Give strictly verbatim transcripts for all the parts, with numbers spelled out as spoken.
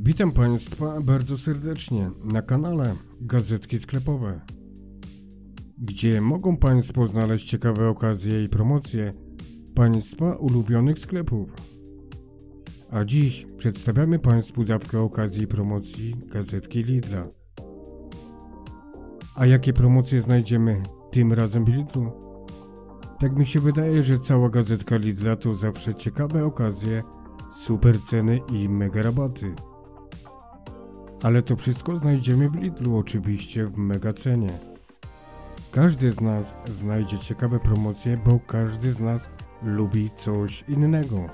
Witam Państwa bardzo serdecznie na kanale Gazetki Sklepowe, gdzie mogą Państwo znaleźć ciekawe okazje i promocje Państwa ulubionych sklepów. A dziś przedstawiamy Państwu dawkę okazji i promocji gazetki Lidla. A jakie promocje znajdziemy tym razem w Lidlu? Tak mi się wydaje, że cała gazetka Lidla to zawsze ciekawe okazje, super ceny i mega rabaty. Ale to wszystko znajdziemy w Lidlu, oczywiście w mega cenie. Każdy z nas znajdzie ciekawe promocje, bo każdy z nas lubi coś innego.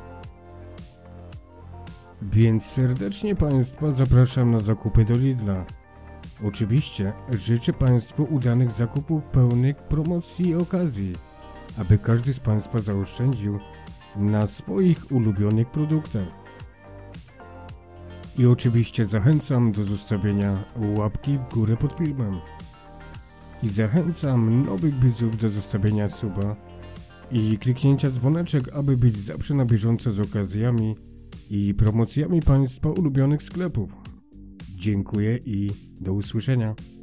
Więc serdecznie Państwa zapraszam na zakupy do Lidla. Oczywiście życzę Państwu udanych zakupów pełnych promocji i okazji, aby każdy z Państwa zaoszczędził na swoich ulubionych produktach. I oczywiście zachęcam do zostawienia łapki w górę pod filmem. I zachęcam nowych widzów do zostawienia suba i kliknięcia dzwoneczek, aby być zawsze na bieżąco z okazjami i promocjami Państwa ulubionych sklepów. Dziękuję i do usłyszenia.